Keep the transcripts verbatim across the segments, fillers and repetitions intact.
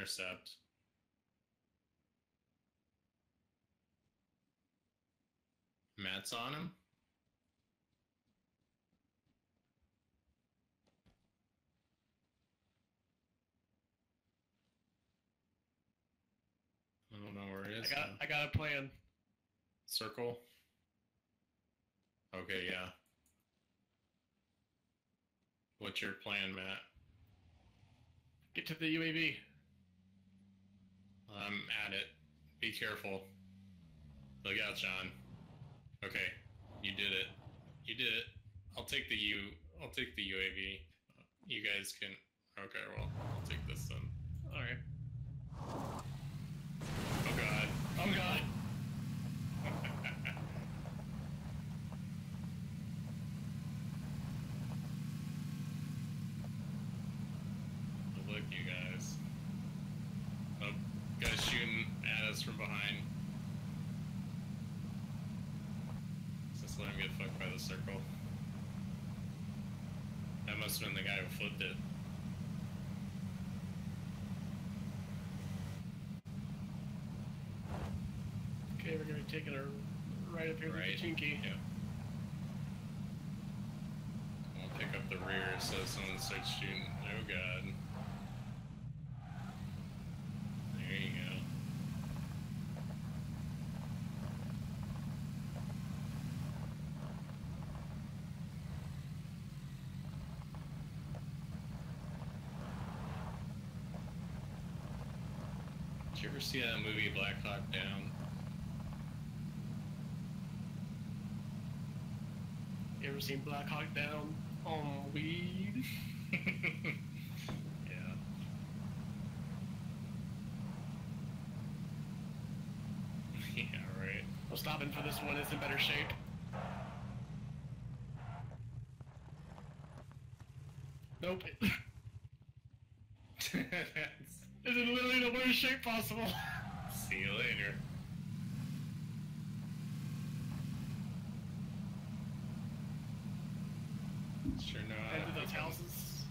intercept. Matt's on him. I don't know where he is. I got, now. I got a plan. Circle. Okay, yeah. What's your plan, Matt? Get to the U A V. I'm at it. Be careful. Look out, John. Okay, you did it. You did it. I'll take the U. I'll take the U A V. You guys can. Okay, well, I'll take this then. All right. Oh God. Oh God. Look, you guys. Oh, guys shooting at us from behind. Just let him get fucked by the circle. That must have been the guy who flipped it. Okay, we're gonna be taking a right up here Right. with the Chinky. Yeah. I'll pick up the rear so someone starts shooting. Oh God. There you go. Did you ever see that movie Black Hawk Down? You ever seen Black Hawk Down on weed? Yeah. Yeah, right. I'm stopping for this one. It's in better shape. Nope. It's in literally the worst shape possible. See you later. Sure know how Into to those pick 'em. houses.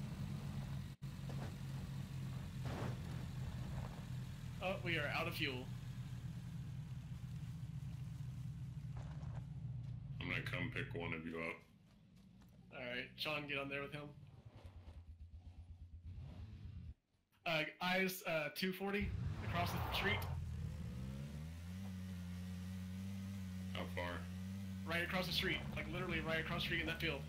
Oh, we are out of fuel. I'm gonna come pick one of you up. Alright, Sean, get on there with him. Uh, eyes, uh, two forty, across the street. How far? Right across the street. Like, literally right across the street in that field.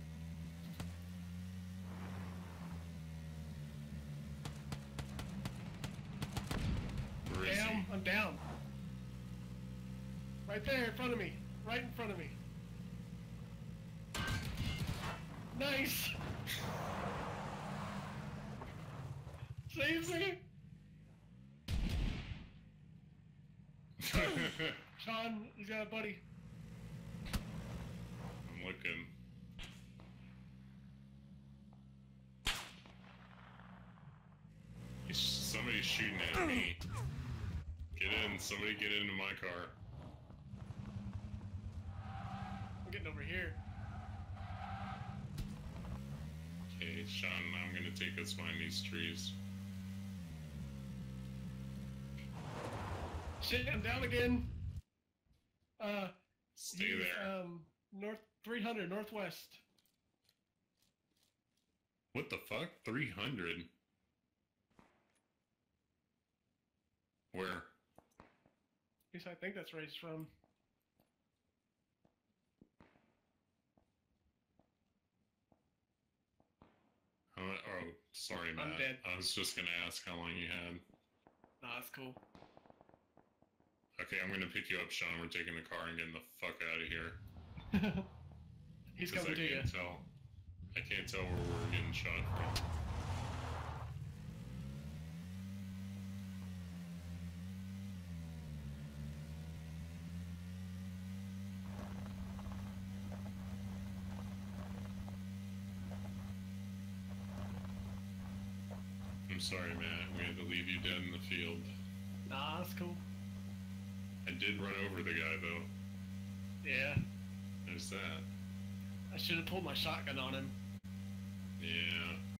Where is Damn, he? I'm down. Right there in front of me. Right in front of me. Nice! Save me! Sean, he's got a buddy. I'm looking. He's, somebody's shooting at me. Get in, somebody get into my car. I'm getting over here. Okay, Sean, I'm gonna take us behind these trees. Shit, I'm down again. Uh, Stay he's, there. Um, north three hundred northwest. What the fuck? three hundred? Where? At least I think that's where he's from. How, oh, sorry, Matt. I'm dead. I was just gonna ask how long you had. Nah, that's cool. Okay, I'm gonna pick you up, Sean. We're taking the car and getting the fuck out of here. He's 'Cause coming I to you. can't tell. I can't tell where we're getting shot from. I'm sorry, Matt. We had to leave you dead in the field. Nah, that's cool. I did run over the guy, though. Yeah. There's that. I should have pulled my shotgun on him. Yeah.